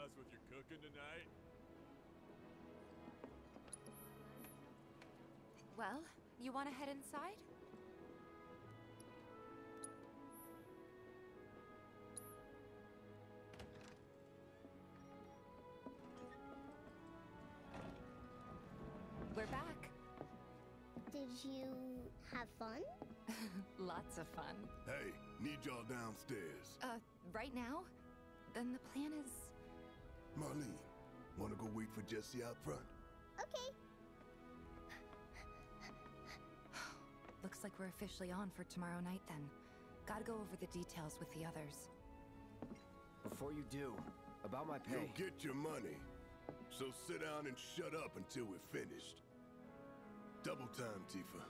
us with your cooking tonight? Well, you want to head inside? We're back. Did you have fun? Lots of fun. Hey, need y'all downstairs. Right now? Then the plan is... Marlene, wanna go wait for Jesse out front? Okay. Looks like we're officially on for tomorrow night then. Gotta go over the details with the others. Before you do, about my pay. You'll get your money. So sit down and shut up until we're finished. Double time, Tifa.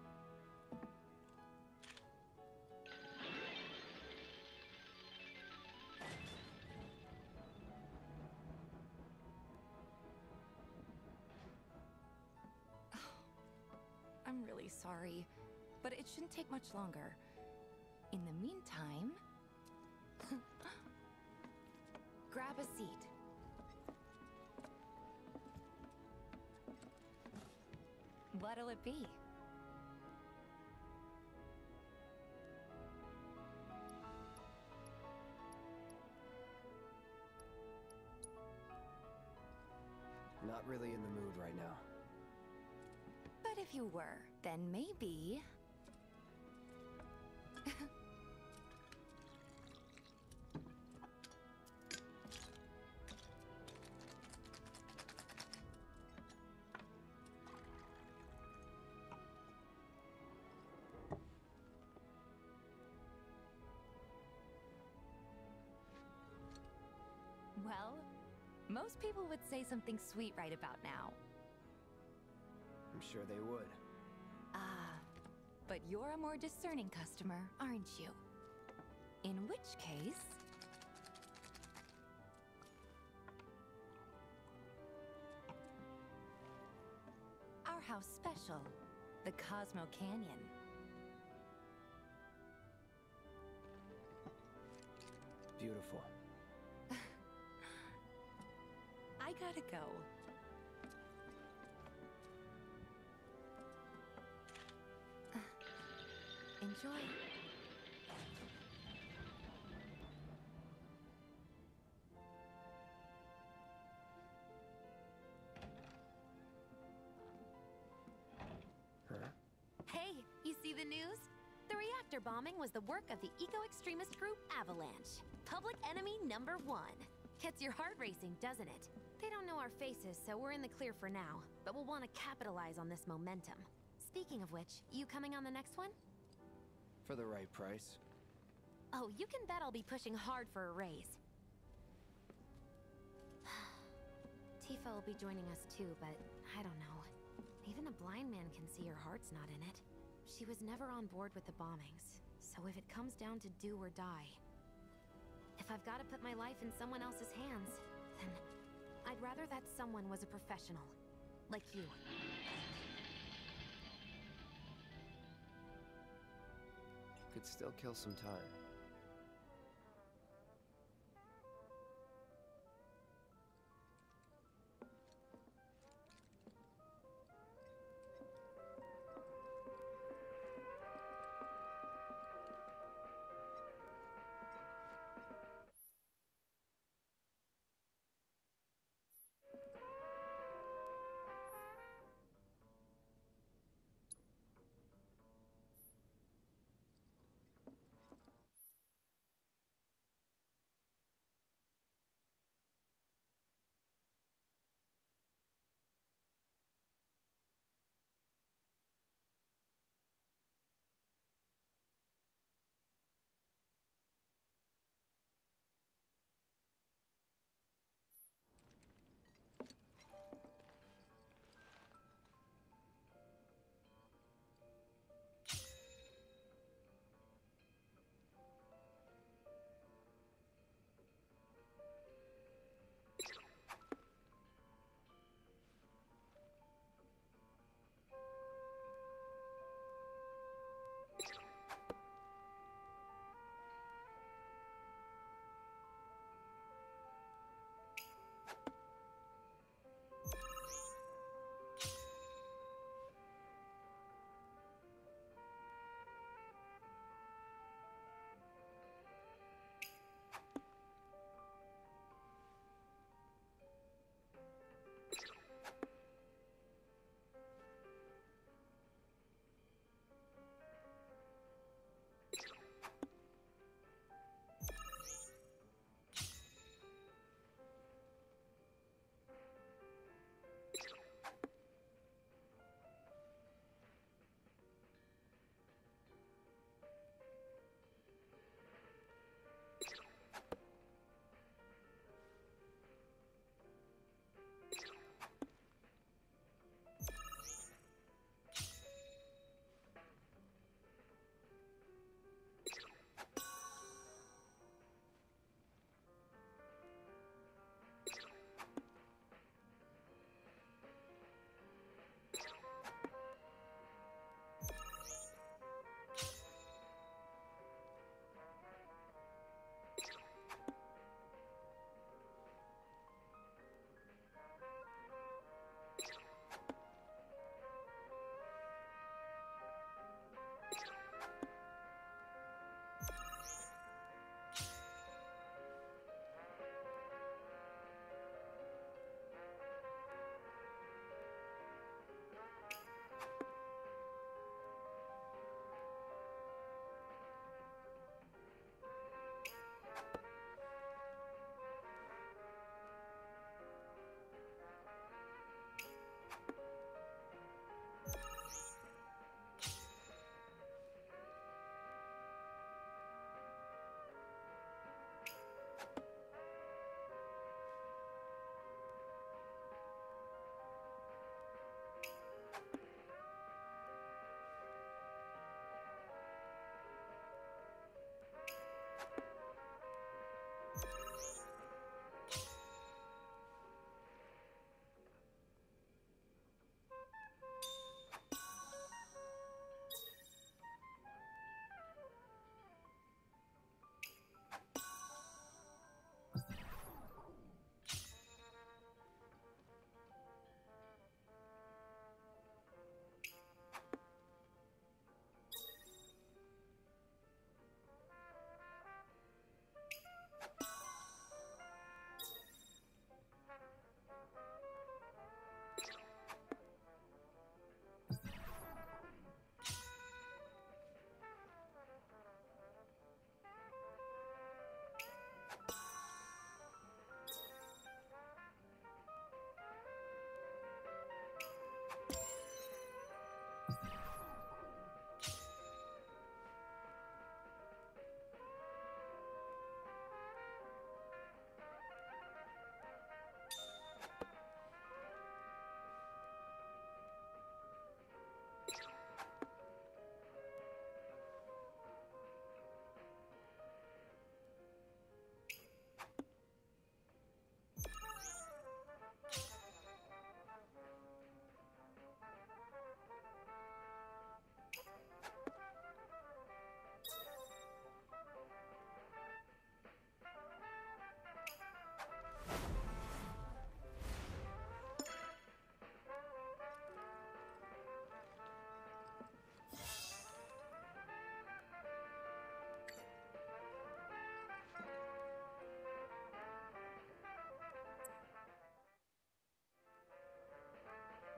I'm really sorry, but it shouldn't take much longer. In the meantime... grab a seat. What'll it be? Not really in the mood right now. But if you were, then maybe... Well, most people would say something sweet right about now. I'm sure they would. Ah, but you're a more discerning customer, aren't you? In which case... our house special, the Cosmo Canyon. Beautiful. I gotta go. Enjoy. Huh? Hey, you see the news? The reactor bombing was the work of the eco-extremist group Avalanche. Public enemy #1. Gets your heart racing, doesn't it? They don't know our faces, so we're in the clear for now. But we'll want to capitalize on this momentum. Speaking of which, you coming on the next one? For the right price. Oh, you can bet I'll be pushing hard for a raise. Tifa will be joining us too, but I don't know. Even a blind man can see her heart's not in it. She was never on board with the bombings, so if it comes down to do or die... if I've got to put my life in someone else's hands, then I'd rather that someone was a professional. Like you. Could still kill some time.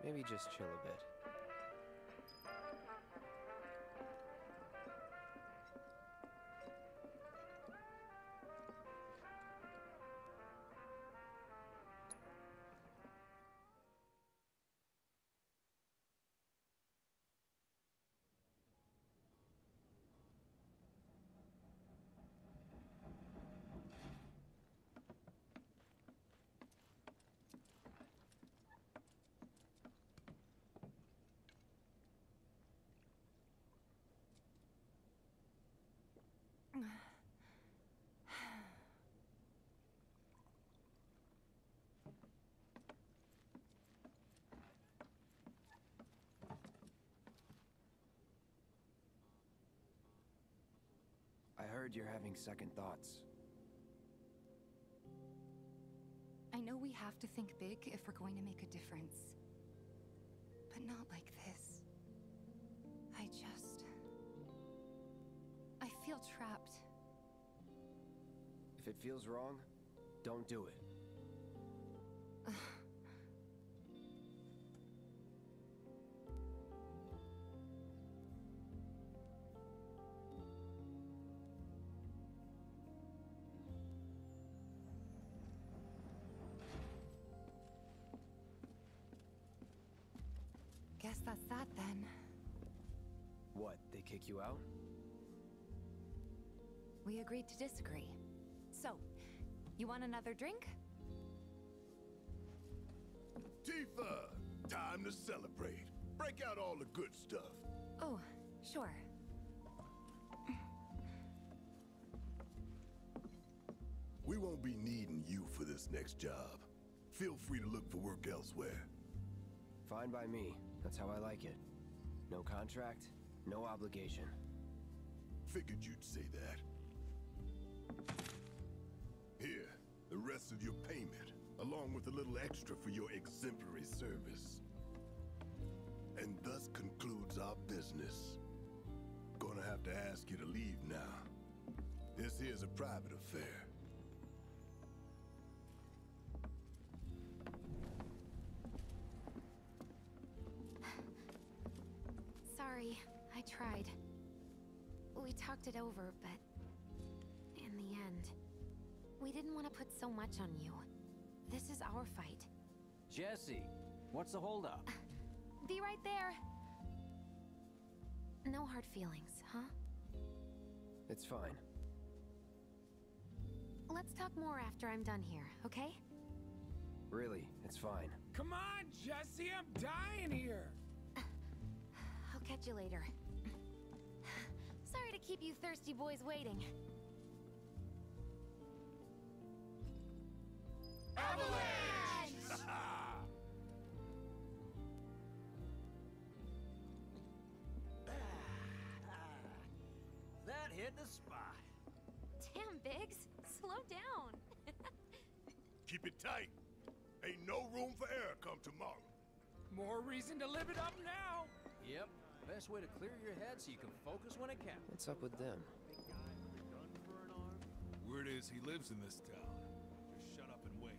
Maybe just chill a bit. I heard you're having second thoughts. I know we have to think big if we're going to make a difference. But not like this. I feel trapped. If it feels wrong, don't do it. Guess that's that then. What, they kick you out? We agreed to disagree. So, you want another drink? Tifa! Time to celebrate. Break out all the good stuff. Oh, sure. We won't be needing you for this next job. Feel free to look for work elsewhere. Fine by me. That's how I like it. No contract, no obligation. Figured you'd say that. Here, the rest of your payment, along with a little extra for your exemplary service. And thus concludes our business. Gonna have to ask you to leave now. This here's a private affair. Sorry, I tried. We talked it over, but in the end, we didn't want to put so much on you. This is our fight. Jesse, what's the holdup? Be right there. No hard feelings, huh? It's fine. Let's talk more after I'm done here, okay? Really, it's fine. Come on, Jesse, I'm dying here. I'll catch you later. Sorry to keep you thirsty boys waiting. Avalanche! That hit the spot. Damn, Biggs. Slow down. Keep it tight. Ain't no room for error come tomorrow. More reason to live it up now. Yep. Best way to clear your head so you can focus when it counts. What's up with them? Word is he lives in this town. Just shut up and wait.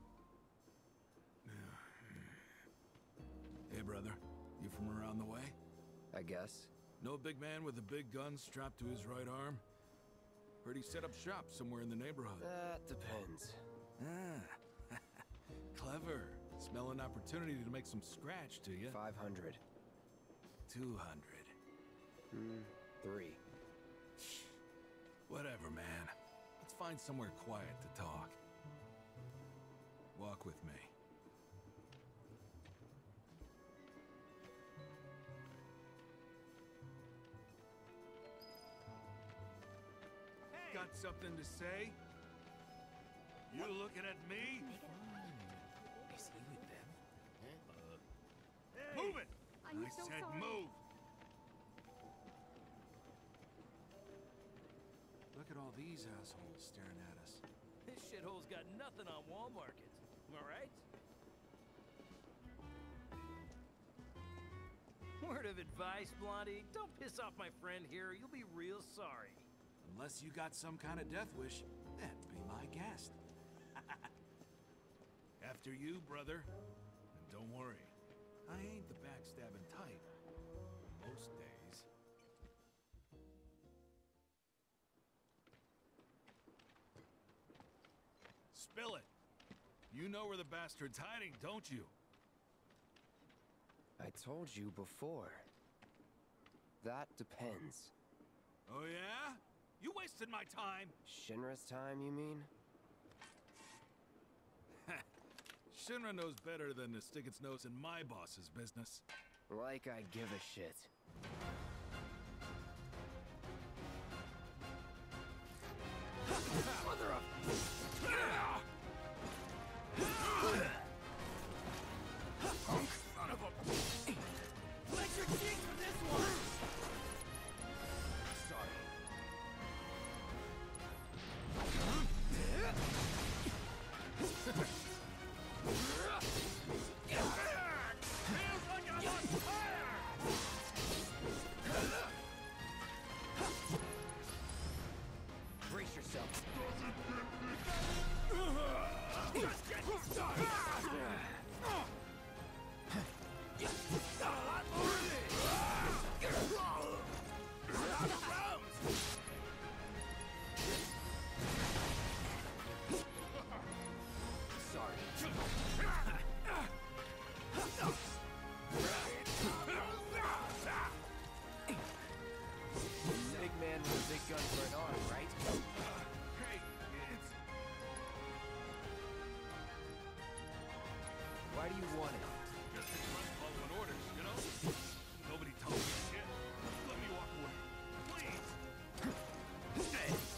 Hey, brother. You from around the way? I guess. Know a big man with a big gun strapped to his right arm? Heard he set up shop somewhere in the neighborhood. That depends. Ah. Clever. Smell an opportunity to make some scratch to you. 500. 200. 3. Whatever, man. Let's find somewhere quiet to talk. Walk with me. Got something to say? You looking at me? Is he with them? Move it! I said move! Look at all these assholes staring at us. This shithole's got nothing on Wall Market. Am I right? Word of advice, Blondie. Don't piss off my friend here. You'll be real sorry. Unless you got some kind of death wish, then be my guest. After you, brother. And don't worry, I ain't the backstabbing type. Most days. Spill it! You know where the bastard's hiding, don't you? I told you before. That depends. Oh yeah? You wasted my time! Shinra's time, you mean? Shinra knows better than to stick its nose in my boss's business. Like I give a shit. Mother of... Punk son of a... Let your cheek for this one! Sorry. Feels like I'm on fire! Brace yourself. Just get started! Big man with a big gun for an arm, right? Hey, it's... Why do you want it? Just a grunt following orders, you know? Nobody told me shit. Let me walk away. Please! Take this!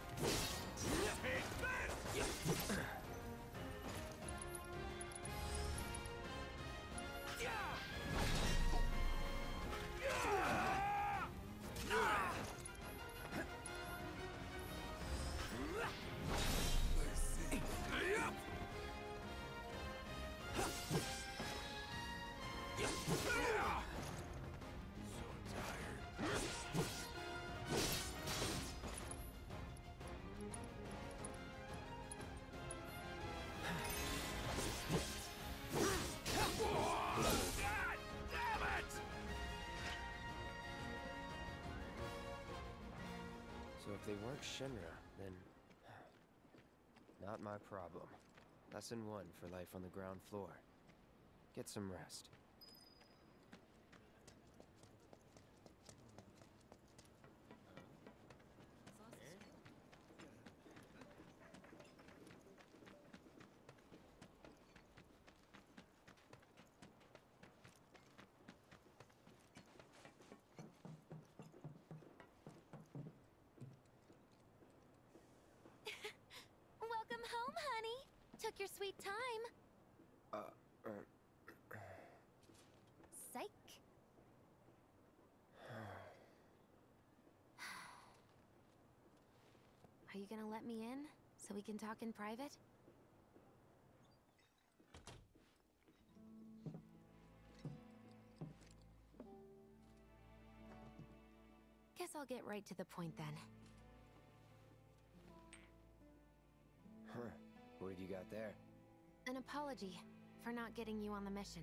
So if they weren't Shinra, then... not my problem. Lesson 1 for life on the ground floor. Get some rest. Welcome home, honey. Took your sweet time. Psych. Are you gonna let me in so we can talk in private? Guess I'll get right to the point then. Huh. What have you got there? An apology for not getting you on the mission.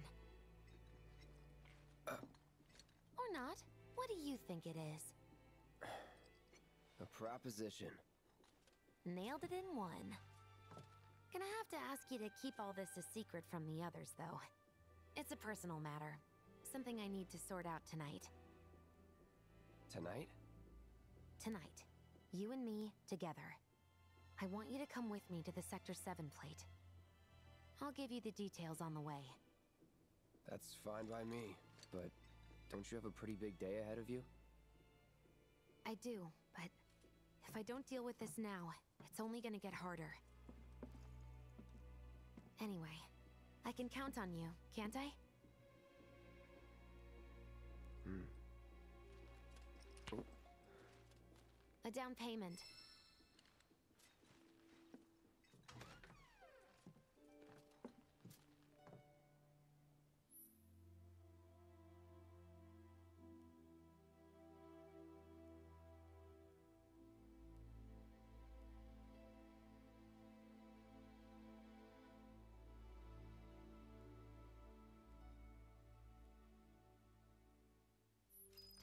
Or not. What do you think it is? A proposition. Nailed it in one. Gonna have to ask you to keep all this a secret from the others, though. It's a personal matter. Something I need to sort out tonight. Tonight? Tonight. You and me, together. I want you to come with me to the Sector 7 plate. I'll give you the details on the way. That's fine by me, but don't you have a pretty big day ahead of you? I do, but if I don't deal with this now, it's only gonna get harder. Anyway, I can count on you, can't I? A down payment.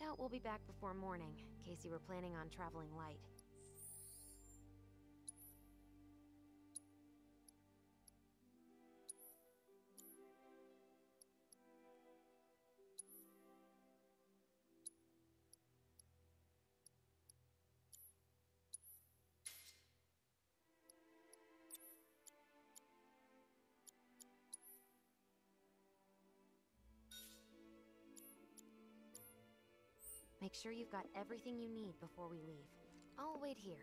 Doubt we'll be back before morning, in case you were planning on traveling light. Make sure you've got everything you need before we leave. I'll wait here.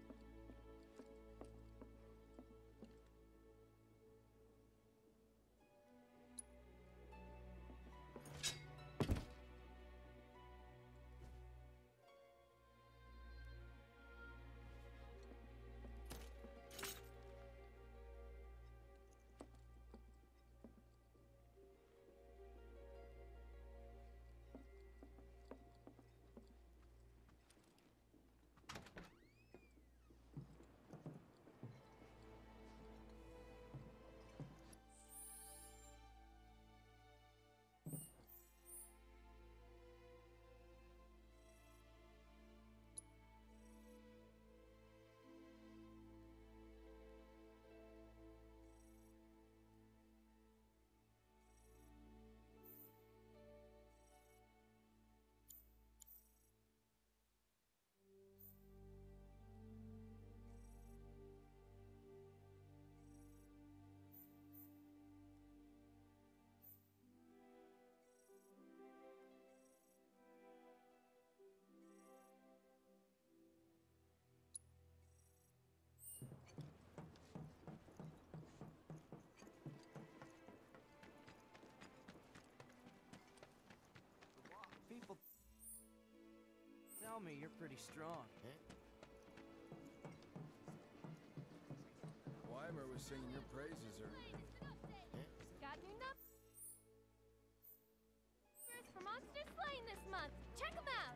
People tell me you're pretty strong. Weimer was singing your praises earlier. Got new numbers for Monster Slaying this month. Check them out.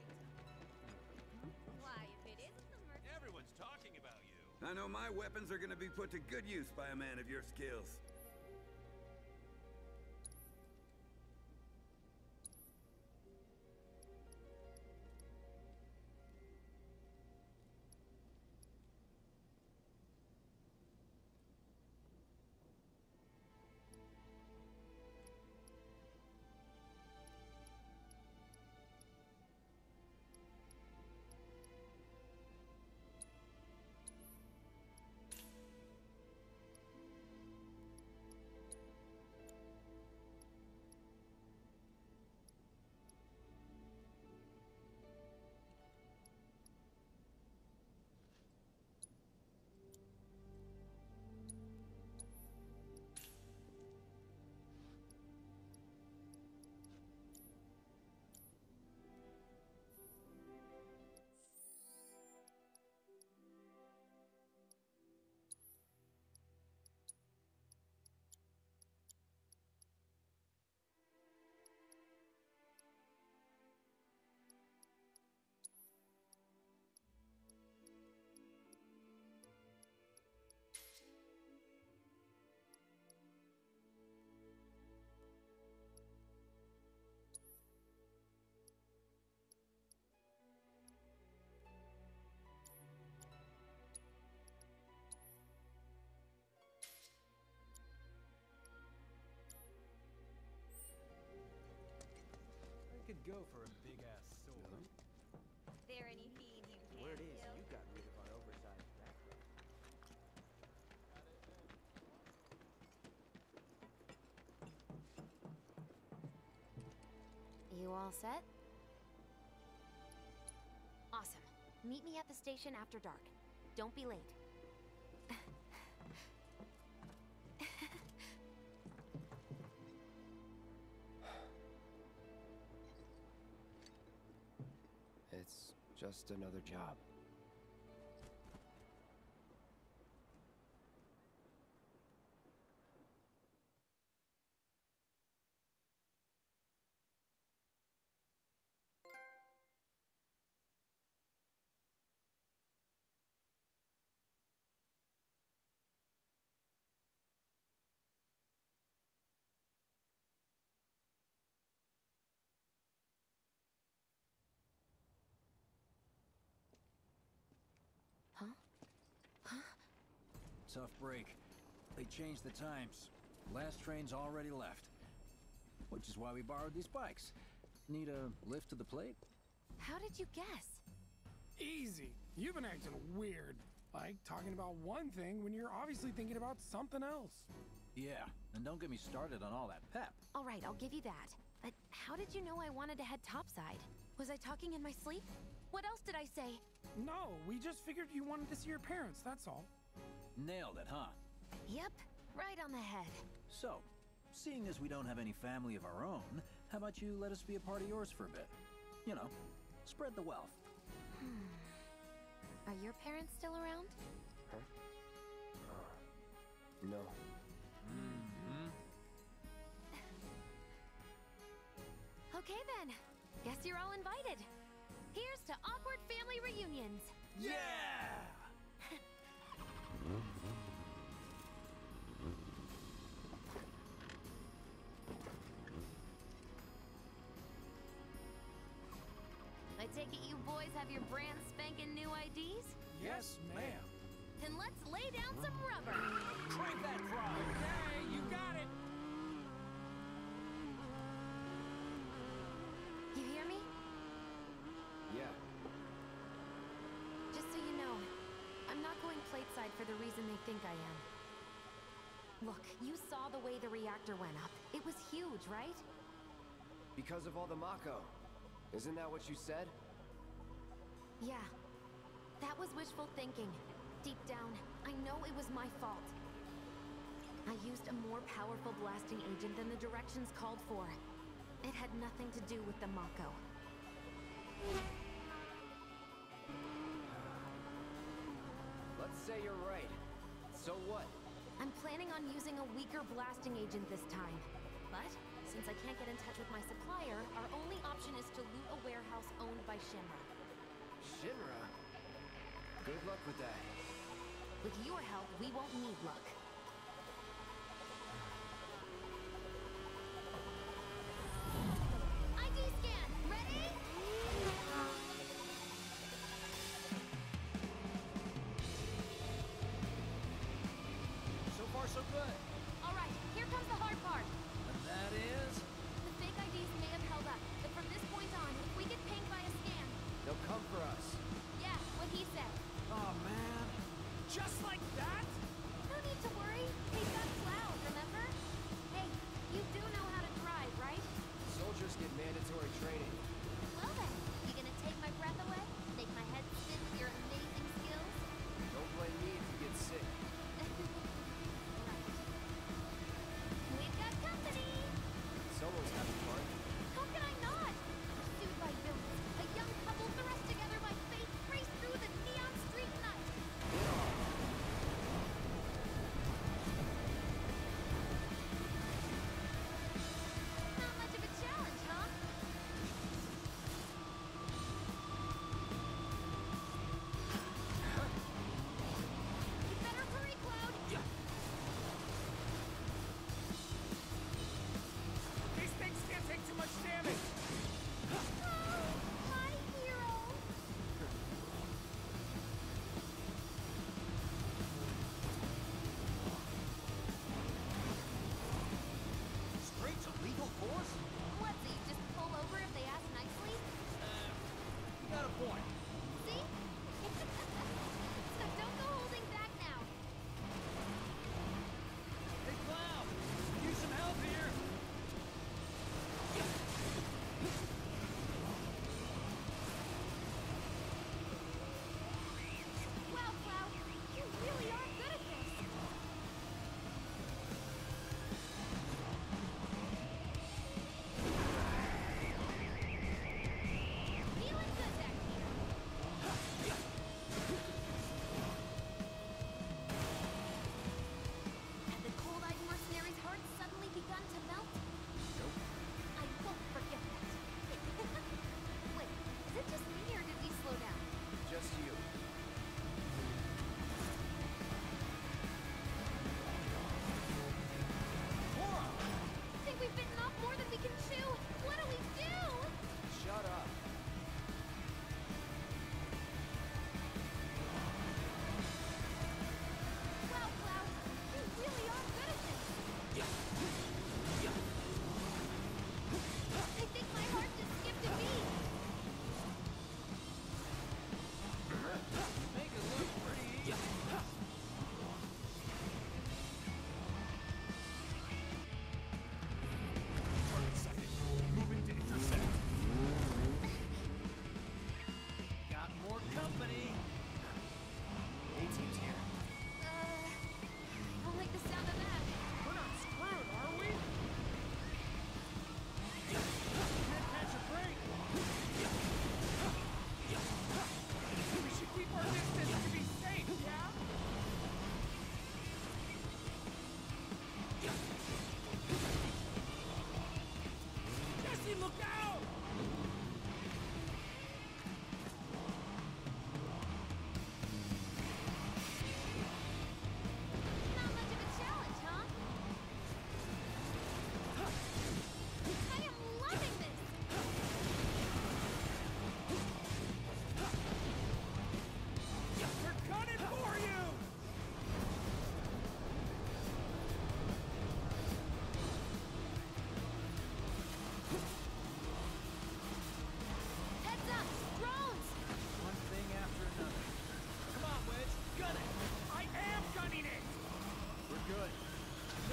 Why, if it isn't the merch... Everyone's talking about you. I know my weapons are gonna be put to good use by a man of your skills. Could go for a big-ass sword. There any fiend you can't Word is, kill? you got rid of our oversized background. You all set? Awesome. Meet me at the station after dark. Don't be late. It's just another job. tough break. They changed the times. Last train's already left. Which is why we borrowed these bikes. Need a lift to the plate? How did you guess? Easy. You've been acting weird. Like talking about one thing when you're obviously thinking about something else. Yeah, and don't get me started on all that pep. All right, I'll give you that. But how did you know I wanted to head topside? Was I talking in my sleep? What else did I say? No, we just figured you wanted to see your parents, that's all. Nailed it, huh? Yep, right on the head. So, seeing as we don't have any family of our own, how about you let us be a part of yours for a bit? You know, spread the wealth. Are your parents still around? Huh? No. Okay then. Guess you're all invited. Here's to awkward family reunions. Yeah! I take it you boys have your brand spanking new IDs? Yes, ma'am. Then let's lay down some rubber. Crank that frog! Okay, you got it. You hear me? Yeah. Just so you know, I'm not going plateside for the reason they think I am. Look, you saw the way the reactor went up. It was huge, right? Because of all the Mako. Isn't that what you said? Yeah. That was wishful thinking. Deep down, I know it was my fault. I used a more powerful blasting agent than the directions called for. It had nothing to do with the Mako. Let's say you're right. So what? I'm planning on using a weaker blasting agent this time. But, since I can't get in touch with my supplier, our only option is to loot a warehouse owned by Shinra. Shinra? Good luck with that. With your help, we won't need luck. ID scan! Ready? So far, so good. All right, here comes the hard part. And that is... The fake IDs may have held up, but from this point on, if we get pinged by a scan... They'll come for us. Yeah, what he said. Oh, man. Just like that? No need to worry. We've got Cloud, remember? Hey, you do know how to drive, right? Soldiers get mandatory training. Well then, you gonna take my breath away? Make my head spin with your amazing skills? Don't blame me if you get sick. Right. We've got company! Someone's having fun. How can I not? Pursued by villains, a young couple thrust together by fate raced through the neon street night.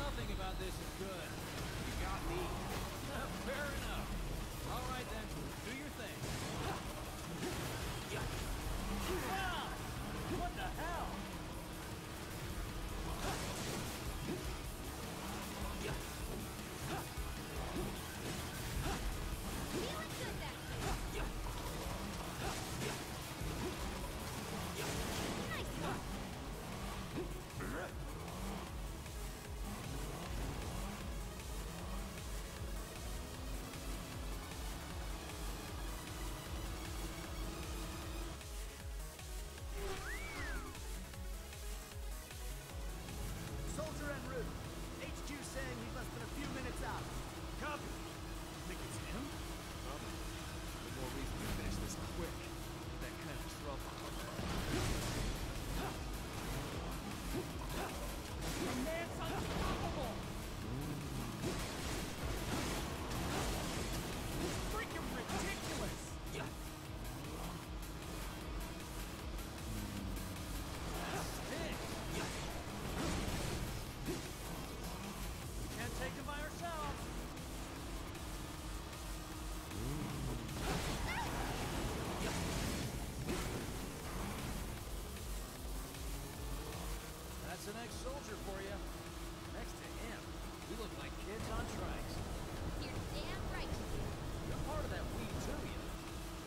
Nothing about this is good. You got me. Fair enough. All right then, do your thing. Wow! What the hell? Feeling good back here. Nice one. Soldier en route. HQ saying he's less than a few minutes out. Copy. Think it's him? Probably. The more reason to finish this quick. That kind of trouble. The man's unstoppable! Freaking ridiculous! Can't take him by ourselves. That's an ex-soldier for you. Next to him, we look like kids on trikes. You're damn right you do. You're part of that we too, you know.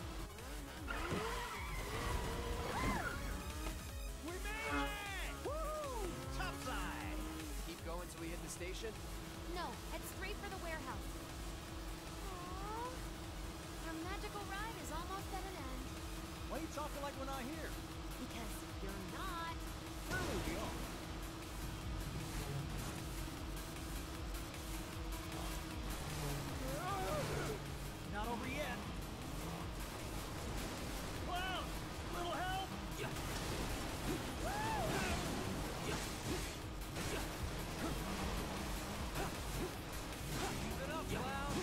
We made it! Woo! Topside! Keep going till we hit the station? No, head straight for the warehouse. Aww. Our magical ride is almost at an end. Why are you talking like we're not here? Because you're not. Clearly we are. Not over yet. Clown! Little help! Keep it up, Clown.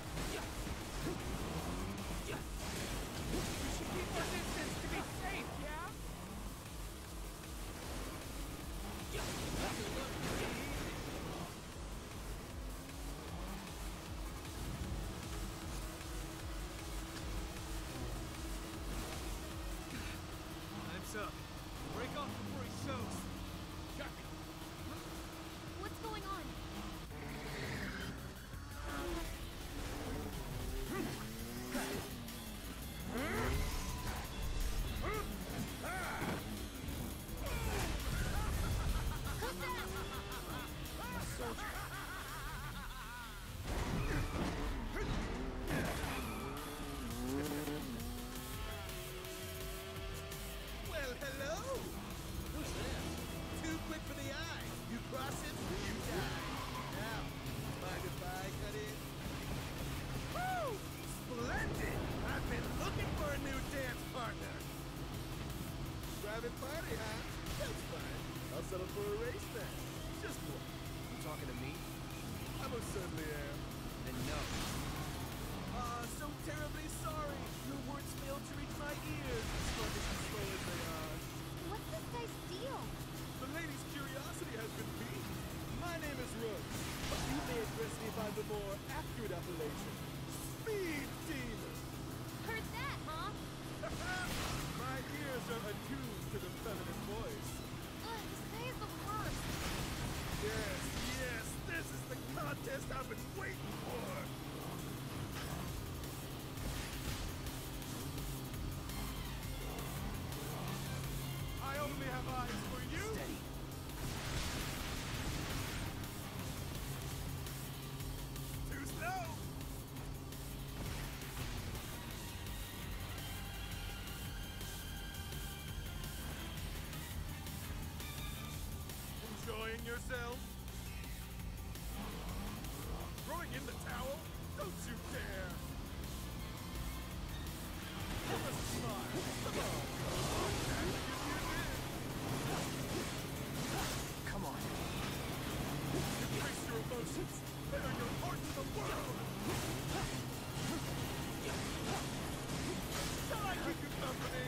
We should keep our distance to be safe, yeah? Time's up. Break off before he shows. Check. What's going on? Who's that? Soldier. Well, hello! Who's this? Too quick for the eye. You cross it, you die. Now, mind if I cut in? Woo! Splendid! I've been looking for a new dance partner. Private party, huh? That's fine. I'll settle for a race then. Just one. You talking to me? I most certainly am. Then no. So terribly sorry. Your words failed to reach my ears, sluggish and slow as they are. What's this guy's deal? The lady's curiosity has been piqued. My name is Rose, but you may address me by the more accurate appellation, Speed Demon. Heard that, huh? My ears are attuned to the feminine voice. Ugh, this guy is the worst. Yes, yes, this is the contest I've been waiting for. I only have eyes for you. Steady. Too slow. Enjoying yourself? Throwing in the towel? Don't you dare! Give us a smile. Come on. Come on. Embrace your emotions. Bear your heart to the world. Shall I keep you company?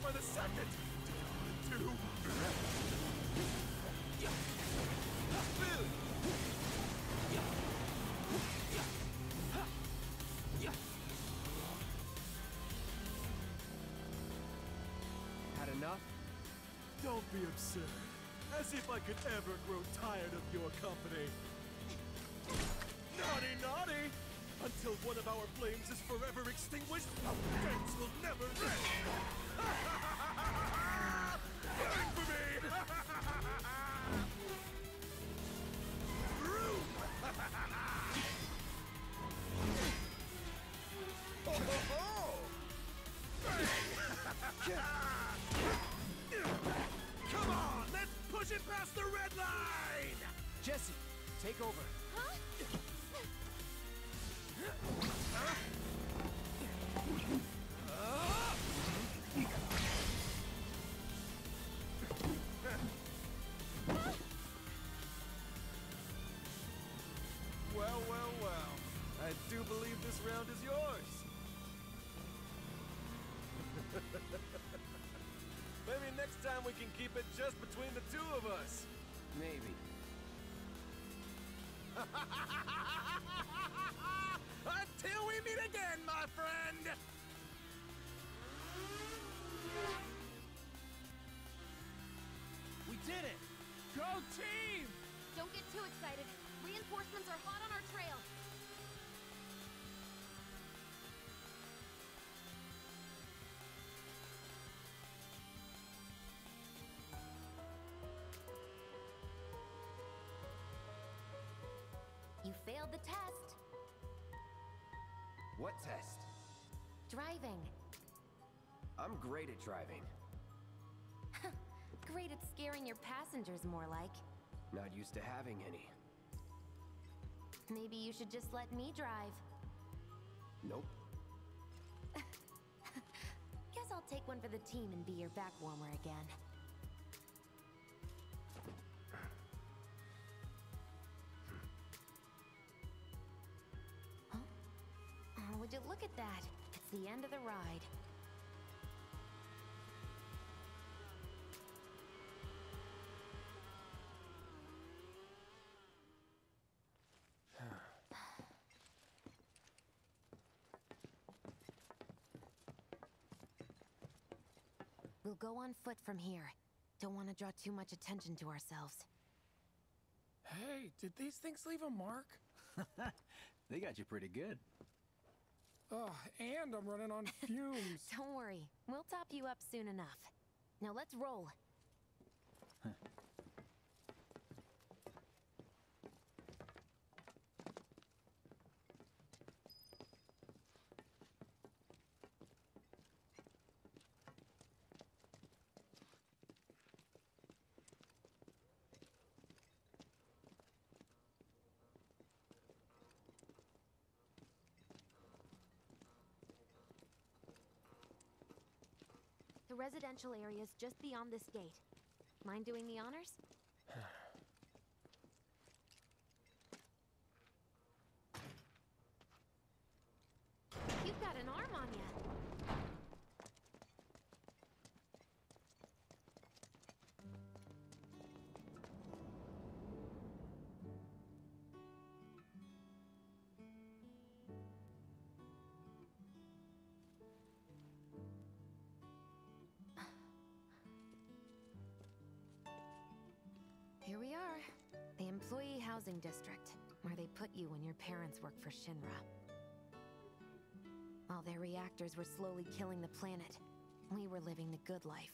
by the second! Two... Had enough? Don't be absurd. As if I could ever grow tired of your company. Naughty, naughty! Until one of our flames is forever extinguished, our flames will never end! Burn for me! Rude! Ho, ho, ho! Come on, let's push it past the red line! Jesse, take over. Huh? Well, well, well. I do believe this round is yours. Maybe next time we can keep it just between the two of us. Maybe. Until we meet again, my friend! We did it! Go team! Don't get too excited. Reinforcements are hot on our trail. You failed the test. What test? Driving. I'm great at driving. Great at scaring your passengers, more like. Not used to having any. Maybe you should just let me drive. Nope. Guess I'll take one for the team and be your back warmer again. Huh? Oh, would you look at that? It's the end of the ride. We'll go on foot from here. Don't want to draw too much attention to ourselves. Hey, did these things leave a mark? They got you pretty good. Oh, and I'm running on fumes. Don't worry, we'll top you up soon enough. Now let's roll. The residential area's just beyond this gate. Mind doing the honors? You've got an arm on ya. Here we are. The Employee Housing District, where they put you when your parents work for Shinra. While their reactors were slowly killing the planet, we were living the good life.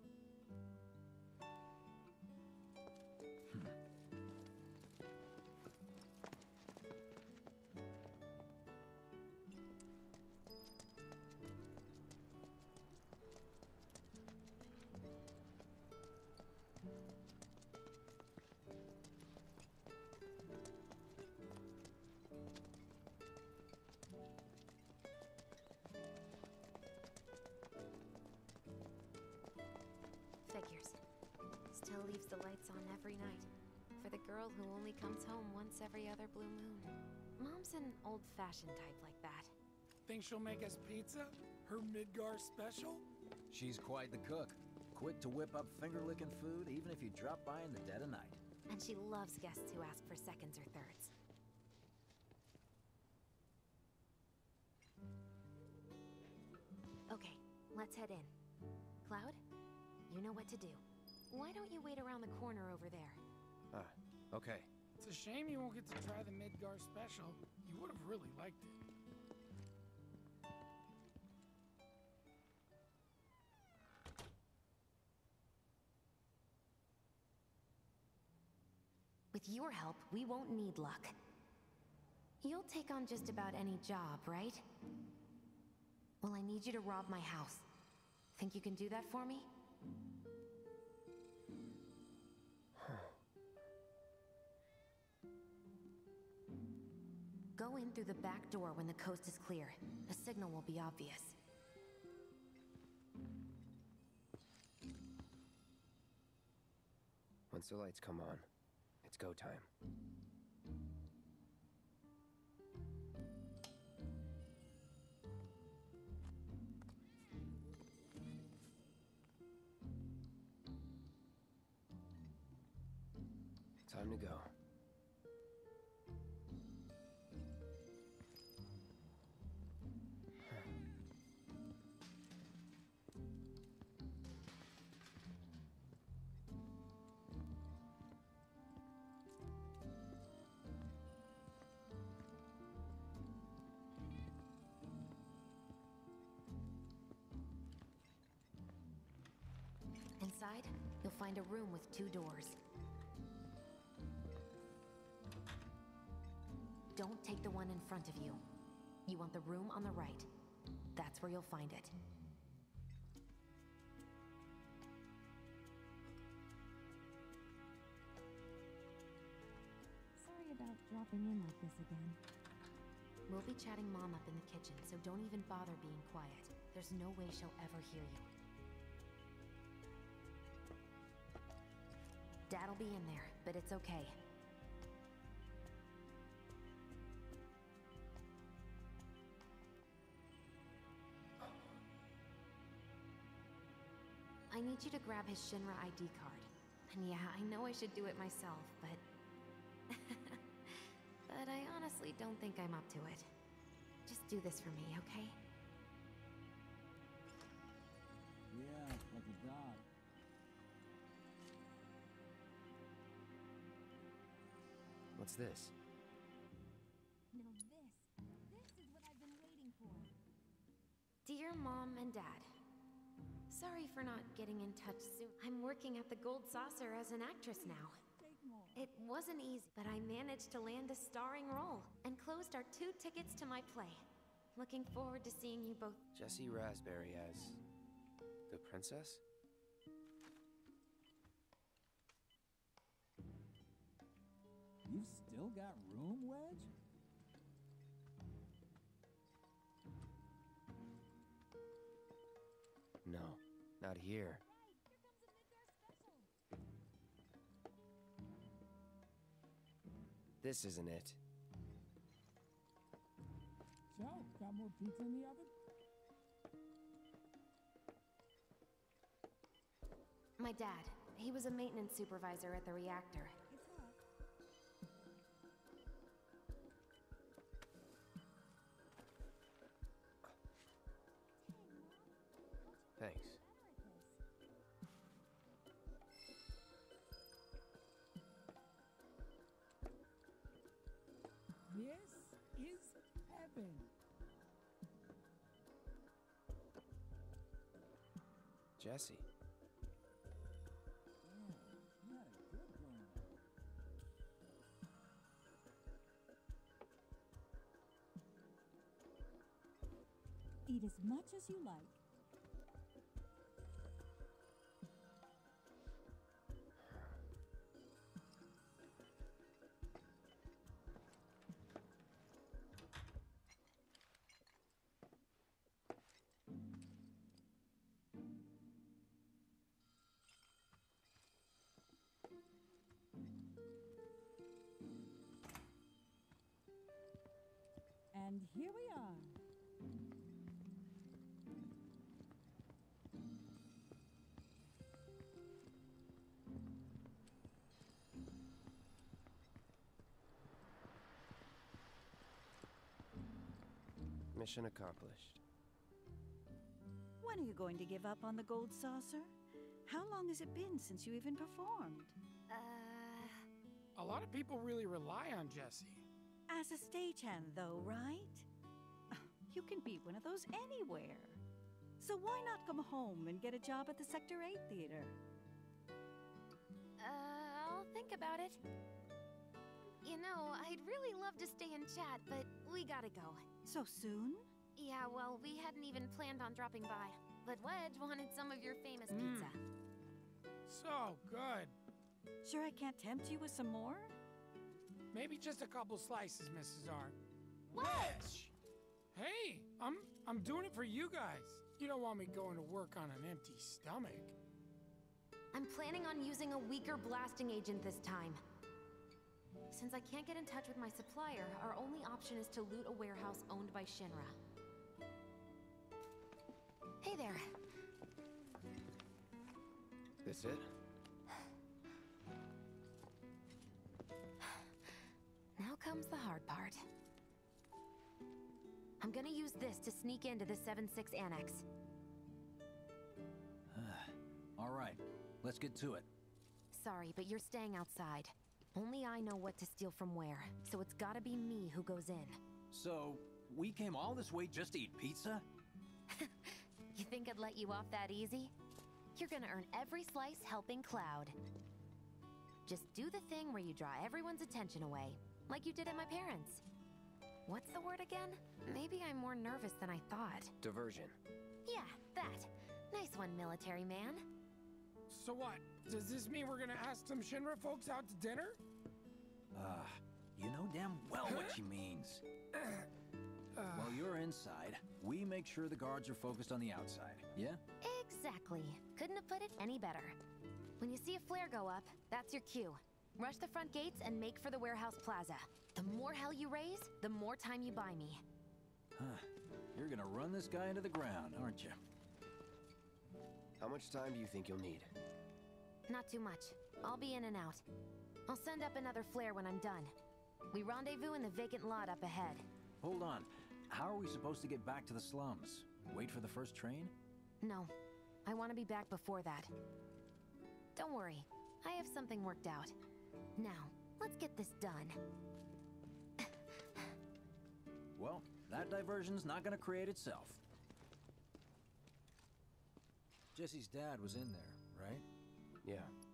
Figures. Still leaves the lights on every night. For the girl who only comes home once every other blue moon. Mom's an old-fashioned type like that. Think she'll make us pizza? Her Midgar special? She's quite the cook. Quick to whip up finger-licking food, even if you drop by in the dead of night. And she loves guests who ask for seconds or thirds. Okay, let's head in. Cloud, you know what to do. Why don't you wait around the corner over there? Okay. It's a shame you won't get to try the Midgar special. You would have really liked it. With your help, we won't need luck. You'll take on just about any job, right? Well, I need you to rob my house. Think you can do that for me? Go in through the back door when the coast is clear. The signal will be obvious. Once the lights come on, it's go time. Time to go. Inside, you'll find a room with 2 doors. Don't take the one in front of you. You want the room on the right. That's where you'll find it. Sorry about dropping in like this again. We'll be chatting Mom up in the kitchen, so don't even bother being quiet. There's no way she'll ever hear you. Dad'll be in there, but it's okay. I need you to grab his Shinra ID card. And yeah, I know I should do it myself, but... but I honestly don't think I'm up to it. Just do this for me, okay? Yeah, like a dog. What's this? Now this is what I've been waiting for. Dear Mom and Dad, sorry for not getting in touch soon. I'm working at the Gold Saucer as an actress now. It wasn't easy, but I managed to land a starring role and closed our 2 tickets to my play. Looking forward to seeing you both. Jessie Raspberry as the princess? You've still got room, Wedge? No, not here. This isn't it. So, got more pizza in the oven? My dad. He was a maintenance supervisor at the reactor. Thanks. This is heaven. Jessie. You had a good growing up. Eat as much as you like. And here we are. Mission accomplished. When are you going to give up on the gold saucer? How long has it been since you even performed? A lot of people really rely on Jesse. As a stagehand, though, right? You can be one of those anywhere. So why not come home and get a job at the Sector 8 theater? I'll think about it. You know, I'd really love to stay and chat, but we gotta go. So soon? Yeah, well, we hadn't even planned on dropping by. But Wedge wanted some of your famous pizza. So good. Sure I can't tempt you with some more? Maybe just a couple slices, Mrs. R. Wedge! Hey, I'm doing it for you guys. You don't want me going to work on an empty stomach. I'm planning on using a weaker blasting agent this time. Since I can't get in touch with my supplier, our only option is to loot a warehouse owned by Shinra. Hey there. This it? Now comes the hard part. I'm gonna use this to sneak into the 7-6 annex. All right, let's get to it. Sorry, but you're staying outside. Only I know what to steal from where, so it's gotta be me who goes in. So, we came all this way just to eat pizza? You think I'd let you off that easy? You're gonna earn every slice helping Cloud. Just do the thing where you draw everyone's attention away, like you did at my parents'. What's the word again? Maybe I'm more nervous than I thought. Diversion. Yeah, that. Nice one, military man. So what? Does this mean we're gonna ask some Shinra folks out to dinner? You know damn well what she means. While you're inside, we make sure the guards are focused on the outside, yeah? Exactly. Couldn't have put it any better. When you see a flare go up, that's your cue. Rush the front gates and make for the warehouse plaza. The more hell you raise, the more time you buy me. You're gonna run this guy into the ground, aren't you? How much time do you think you'll need? Not too much. I'll be in and out. I'll send up another flare when I'm done. We rendezvous in the vacant lot up ahead. Hold on. How are we supposed to get back to the slums? Wait for the first train? No. I want to be back before that. Don't worry. I have something worked out. Now, let's get this done. Well, that diversion's not gonna create itself. Jesse's dad was in there, right? Yeah.